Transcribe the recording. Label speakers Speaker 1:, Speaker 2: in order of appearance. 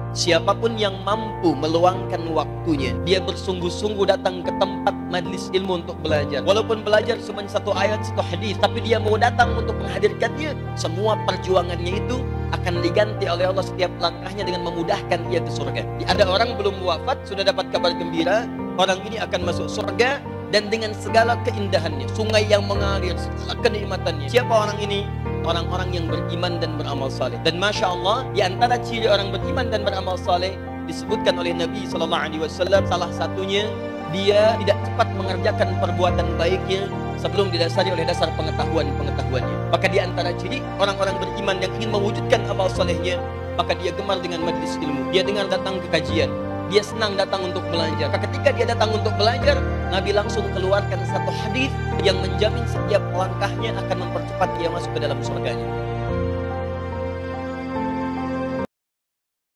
Speaker 1: Siapapun yang mampu meluangkan waktunya, dia bersungguh-sungguh datang ke tempat majlis ilmu untuk belajar. Walaupun belajar cuma satu ayat, satu hadis, tapi dia mau datang untuk menghadirkannya, semua perjuangannya itu akan diganti oleh Allah setiap langkahnya dengan memudahkan dia ke surga. Ada orang belum wafat, sudah dapat kabar gembira, orang ini akan masuk surga, dan dengan segala keindahannya, sungai yang mengalir, segala kenikmatannya. Siapa orang ini? Orang-orang yang beriman dan beramal saleh. Dan Masya Allah, di antara ciri orang beriman dan beramal saleh disebutkan oleh Nabi SAW, salah satunya dia tidak cepat mengerjakan perbuatan baiknya sebelum didasari oleh dasar pengetahuannya. Maka di antara ciri orang-orang beriman yang ingin mewujudkan amal salehnya, maka dia gemar dengan majlis ilmu, dia dengar datang ke kajian, dia senang datang untuk belajar. Ketika dia datang untuk belajar, Nabi langsung keluarkan satu hadis yang menjamin setiap langkahnya akan mempercepat dia masuk ke dalam surganya.